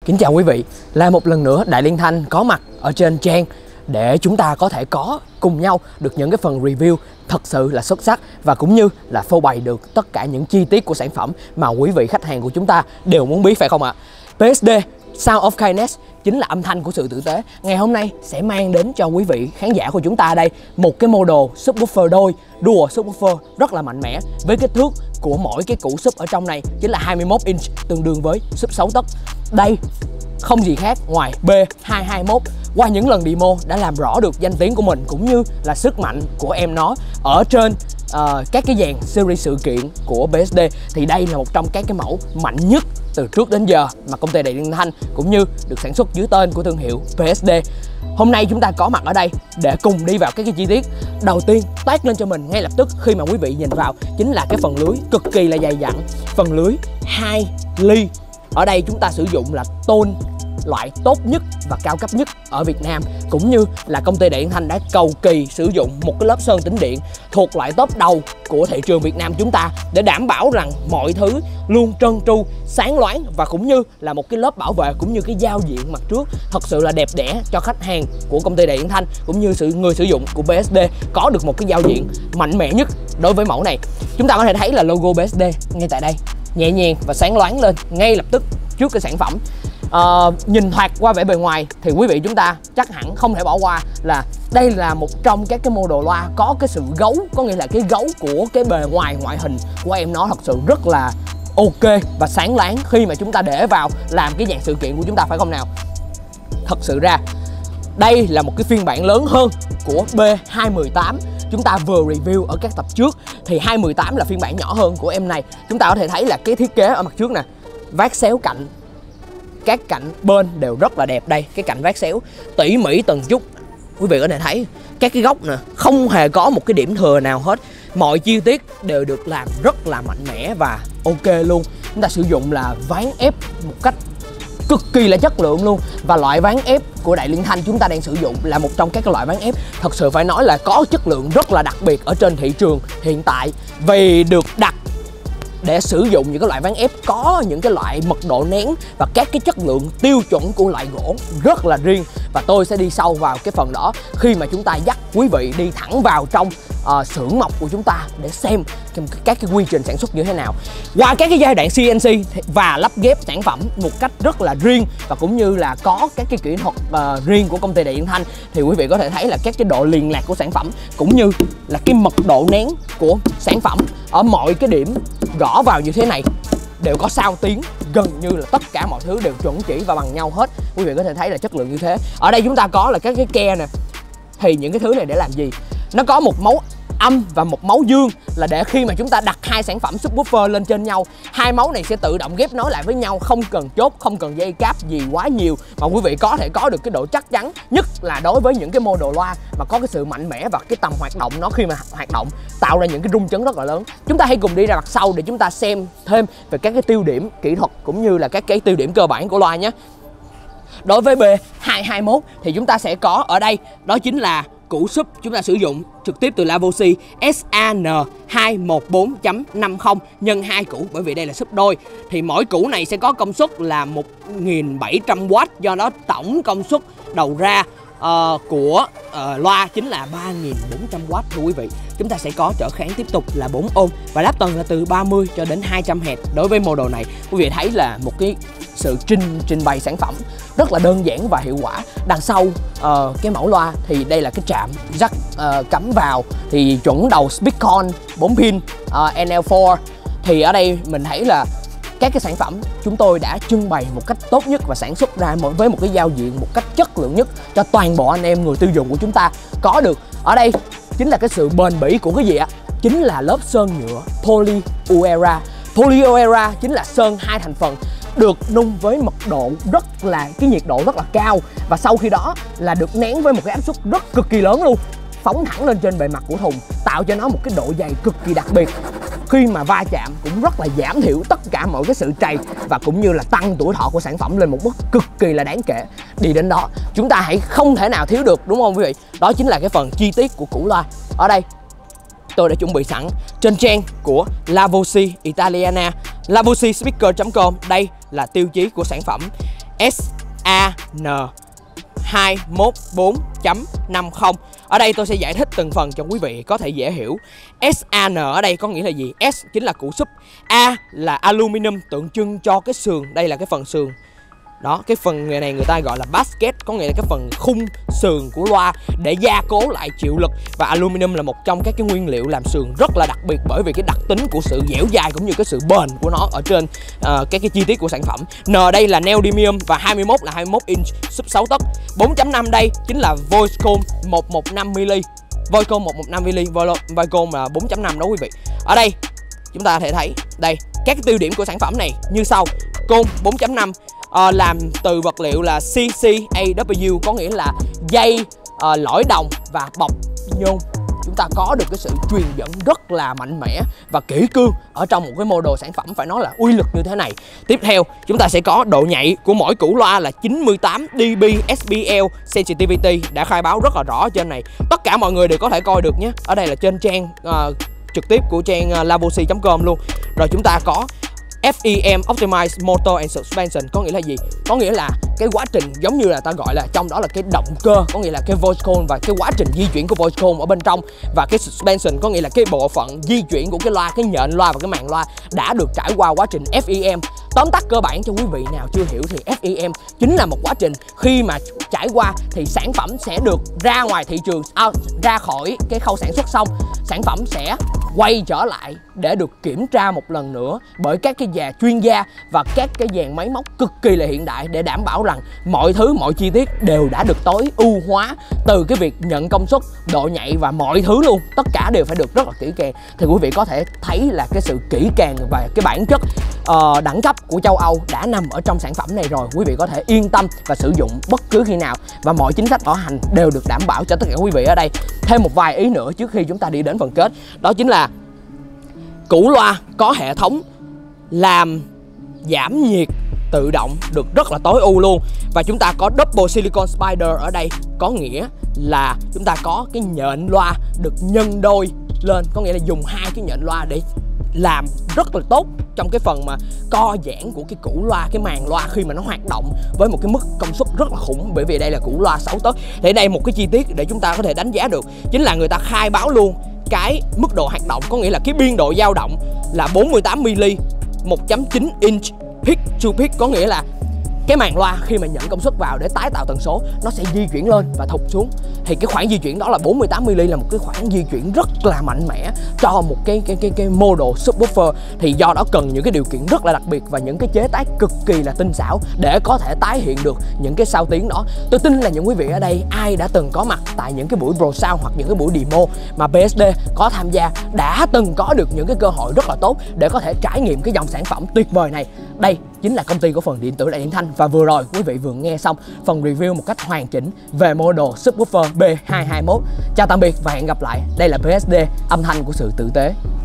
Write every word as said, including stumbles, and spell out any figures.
Kính chào quý vị, là một lần nữa Đại Liên Thanh có mặt ở trên trang để chúng ta có thể có cùng nhau được những cái phần review thật sự là xuất sắc và cũng như là phô bày được tất cả những chi tiết của sản phẩm mà quý vị khách hàng của chúng ta đều muốn biết, phải không ạ? pê ét đê Sound of Kindness chính là âm thanh của sự tử tế. Ngày hôm nay sẽ mang đến cho quý vị khán giả của chúng ta đây một cái model subwoofer đôi dual subwoofer rất là mạnh mẽ, với kích thước của mỗi cái củ sub ở trong này chính là hai mươi mốt inch, tương đương với sub sáu tấc. Đây không gì khác ngoài B hai hai mốt. Qua những lần demo đã làm rõ được danh tiếng của mình cũng như là sức mạnh của em nó ở trên uh, các cái dàn series sự kiện của pê ét đê. Thì đây là một trong các cái mẫu mạnh nhất từ trước đến giờ mà công ty Đại Liên Thanh cũng như được sản xuất dưới tên của thương hiệu pê ét đê. Hôm nay chúng ta có mặt ở đây để cùng đi vào các cái chi tiết. Đầu tiên toát lên cho mình ngay lập tức khi mà quý vị nhìn vào chính là cái phần lưới cực kỳ là dày dặn, phần lưới hai ly. Ở đây chúng ta sử dụng là tôn loại tốt nhất và cao cấp nhất ở Việt Nam, cũng như là công ty Đại Liên Thanh đã cầu kỳ sử dụng một cái lớp sơn tĩnh điện thuộc loại top đầu của thị trường Việt Nam chúng ta để đảm bảo rằng mọi thứ luôn trơn tru, sáng loáng và cũng như là một cái lớp bảo vệ cũng như cái giao diện mặt trước thật sự là đẹp đẽ cho khách hàng của công ty Đại Liên Thanh cũng như sự người sử dụng của pê ét đê có được một cái giao diện mạnh mẽ nhất đối với mẫu này. Chúng ta có thể thấy là logo pê ét đê ngay tại đây, nhẹ nhàng và sáng loáng lên ngay lập tức trước cái sản phẩm. Uh, nhìn thoạt qua vẻ bề ngoài thì quý vị chúng ta chắc hẳn không thể bỏ qua là đây là một trong các cái model loa có cái sự gấu, có nghĩa là cái gấu của cái bề ngoài ngoại hình của em nó thật sự rất là ok và sáng láng khi mà chúng ta để vào làm cái dàn sự kiện của chúng ta, phải không nào? Thật sự ra đây là một cái phiên bản lớn hơn của B hai một tám chúng ta vừa review ở các tập trước. Thì hai một tám là phiên bản nhỏ hơn của em này. Chúng ta có thể thấy là cái thiết kế ở mặt trước nè, vát xéo cạnh, các cạnh bên đều rất là đẹp. Đây, cái cạnh vát xéo tỉ mỉ từng chút, quý vị có thể thấy các cái góc nè không hề có một cái điểm thừa nào hết, mọi chi tiết đều được làm rất là mạnh mẽ và ok luôn. Chúng ta sử dụng là ván ép một cách cực kỳ là chất lượng luôn, và loại ván ép của Đại Liên Thanh chúng ta đang sử dụng là một trong các cái loại ván ép thật sự phải nói là có chất lượng rất là đặc biệt ở trên thị trường hiện tại, vì được đặt để sử dụng những cái loại ván ép có những cái loại mật độ nén và các cái chất lượng tiêu chuẩn của loại gỗ rất là riêng. Và tôi sẽ đi sâu vào cái phần đó khi mà chúng ta dắt quý vị đi thẳng vào trong uh, xưởng mộc của chúng ta để xem các cái quy trình sản xuất như thế nào qua các cái giai đoạn xê en xê và lắp ghép sản phẩm một cách rất là riêng, và cũng như là có các cái kỹ thuật uh, riêng của công ty Đại Liên Thanh. Thì quý vị có thể thấy là các cái độ liền lạc của sản phẩm cũng như là cái mật độ nén của sản phẩm ở mọi cái điểm gõ vào như thế này đều có sao tiếng, gần như là tất cả mọi thứ đều chuẩn chỉ và bằng nhau hết. Quý vị có thể thấy là chất lượng như thế. Ở đây chúng ta có là các cái ke nè, thì những cái thứ này để làm gì? Nó có một máu âm và một máu dương là để khi mà chúng ta đặt hai sản phẩm subwoofer lên trên nhau, hai máu này sẽ tự động ghép nối lại với nhau, không cần chốt, không cần dây cáp gì quá nhiều, mà quý vị có thể có được cái độ chắc chắn nhất là đối với những cái model loa mà có cái sự mạnh mẽ và cái tầm hoạt động nó khi mà hoạt động tạo ra những cái rung chấn rất là lớn. Chúng ta hãy cùng đi ra mặt sau để chúng ta xem thêm về các cái tiêu điểm kỹ thuật cũng như là các cái tiêu điểm cơ bản của loa nhé. Đối với B hai hai mốt thì chúng ta sẽ có ở đây đó chính là củ sub chúng ta sử dụng trực tiếp từ Lavosi S A N hai một bốn chấm năm mươi nhân hai củ, bởi vì đây là sub đôi thì mỗi củ này sẽ có công suất là một nghìn bảy trăm oát, do đó tổng công suất đầu ra uh, của uh, loa chính là ba nghìn bốn trăm oát thưa quý vị. Chúng ta sẽ có trở kháng tiếp tục là bốn ôm và đáp tần là từ ba mươi cho đến hai trăm héc. Đối với model này quý vị thấy là một cái sự trình trình bày sản phẩm rất là đơn giản và hiệu quả. Đằng sau uh, cái mẫu loa thì đây là cái trạm jack uh, cắm vào thì chuẩn đầu Speakon bốn pin uh, N L bốn. Thì ở đây mình thấy là các cái sản phẩm chúng tôi đã trưng bày một cách tốt nhất và sản xuất ra với một cái giao diện một cách chất lượng nhất cho toàn bộ anh em người tiêu dùng của chúng ta có được. Ở đây chính là cái sự bền bỉ của cái gì ạ? Chính là lớp sơn nhựa Polyurea. Polyurea chính là sơn hai thành phần được nung với mật độ rất là cái nhiệt độ rất là cao, và sau khi đó là được nén với một cái áp suất rất cực kỳ lớn luôn, phóng thẳng lên trên bề mặt của thùng, tạo cho nó một cái độ dày cực kỳ đặc biệt. Khi mà va chạm cũng rất là giảm thiểu tất cả mọi cái sự trầy và cũng như là tăng tuổi thọ của sản phẩm lên một mức cực kỳ là đáng kể. Đi đến đó chúng ta hãy không thể nào thiếu được, đúng không quý vị? Đó chính là cái phần chi tiết của củ loa. Ở đây tôi đã chuẩn bị sẵn trên trang của Lavosi Italiana, lavosispeaker chấm com. Đây là tiêu chí của sản phẩm. S A N hai một bốn chấm năm mươi. Ở đây tôi sẽ giải thích từng phần cho quý vị có thể dễ hiểu. S A N ở đây có nghĩa là gì? S chính là củ súp, A là aluminum tượng trưng cho cái sườn, đây là cái phần sườn. Đó, cái phần này người ta gọi là basket, có nghĩa là cái phần khung sườn của loa để gia cố lại chịu lực. Và aluminum là một trong các cái nguyên liệu làm sườn rất là đặc biệt, bởi vì cái đặc tính của sự dẻo dai cũng như cái sự bền của nó ở trên uh, các cái chi tiết của sản phẩm. N đây là neodymium và hai mươi mốt là hai mươi mốt inch súp sáu tấc. bốn chấm năm đây chính là Voicecom một một năm mi-li. Voicecom một một năm mi-li, Voicecom là bốn chấm năm đó quý vị. Ở đây chúng ta có thể thấy đây các cái tiêu điểm của sản phẩm này như sau. Côn bốn chấm năm Uh, làm từ vật liệu là C C A W, có nghĩa là dây uh, lõi đồng và bọc nhôm. Chúng ta có được cái sự truyền dẫn rất là mạnh mẽ và kỹ cương ở trong một cái mô đồ sản phẩm phải nói là uy lực như thế này. Tiếp theo chúng ta sẽ có độ nhạy của mỗi củ loa là chín mươi tám D B S B L sensitivity, đã khai báo rất là rõ ở trên này. Tất cả mọi người đều có thể coi được nhé. Ở đây là trên trang uh, trực tiếp của trang uh, lavosi chấm com luôn. Rồi chúng ta có F E M Optimized Motor and Suspension, có nghĩa là gì? Có nghĩa là cái quá trình giống như là ta gọi là trong đó là cái động cơ, có nghĩa là cái Voicecom và cái quá trình di chuyển của Voicecom ở bên trong, và cái Suspension có nghĩa là cái bộ phận di chuyển của cái loa, cái nhện loa và cái màng loa đã được trải qua quá trình F E M. Tóm tắt cơ bản cho quý vị nào chưa hiểu thì F E M chính là một quá trình khi mà trải qua thì sản phẩm sẽ được ra ngoài thị trường, à, ra khỏi cái khâu sản xuất xong, sản phẩm sẽ quay trở lại để được kiểm tra một lần nữa bởi các cái nhà chuyên gia và các cái dàn máy móc cực kỳ là hiện đại để đảm bảo rằng mọi thứ, mọi chi tiết đều đã được tối ưu hóa, từ cái việc nhận công suất, độ nhạy và mọi thứ luôn, tất cả đều phải được rất là kỹ càng. Thì quý vị có thể thấy là cái sự kỹ càng và cái bản chất uh, đẳng cấp của châu Âu đã nằm ở trong sản phẩm này rồi. Quý vị có thể yên tâm và sử dụng bất cứ khi nào, và mọi chính sách bảo hành đều được đảm bảo cho tất cả quý vị ở đây. Thêm một vài ý nữa trước khi chúng ta đi đến phần kết, đó chính là củ loa có hệ thống làm giảm nhiệt tự động được rất là tối ưu luôn. Và chúng ta có double silicon spider ở đây, có nghĩa là chúng ta có cái nhện loa được nhân đôi lên, có nghĩa là dùng hai cái nhện loa để làm rất là tốt trong cái phần mà co giãn của cái củ loa, cái màng loa khi mà nó hoạt động với một cái mức công suất rất là khủng, bởi vì đây là củ loa sáu tấc. Thì đây một cái chi tiết để chúng ta có thể đánh giá được chính là người ta khai báo luôn cái mức độ hoạt động, có nghĩa là cái biên độ dao động là bốn mươi tám mi-li, một chấm chín inch peak to peak, có nghĩa là cái màng loa khi mà nhận công suất vào để tái tạo tần số nó sẽ di chuyển lên và thụt xuống. Thì cái khoảng di chuyển đó là bốn mươi tám mi-li, là một cái khoảng di chuyển rất là mạnh mẽ cho một cái cái cái cái mô đồ subwoofer. Thì do đó cần những cái điều kiện rất là đặc biệt và những cái chế tác cực kỳ là tinh xảo để có thể tái hiện được những cái sao tiếng đó. Tôi tin là những quý vị ở đây ai đã từng có mặt tại những cái buổi Pro Sound hoặc những cái buổi demo mà pê ét đê có tham gia đã từng có được những cái cơ hội rất là tốt để có thể trải nghiệm cái dòng sản phẩm tuyệt vời này. Đây chính là công ty cổ phần điện tử Đại Điện Thanh, và vừa rồi quý vị vừa nghe xong phần review một cách hoàn chỉnh về model subwoofer B hai hai mốt. Chào tạm biệt và hẹn gặp lại. Đây là pê ét đê, âm thanh của sự tử tế.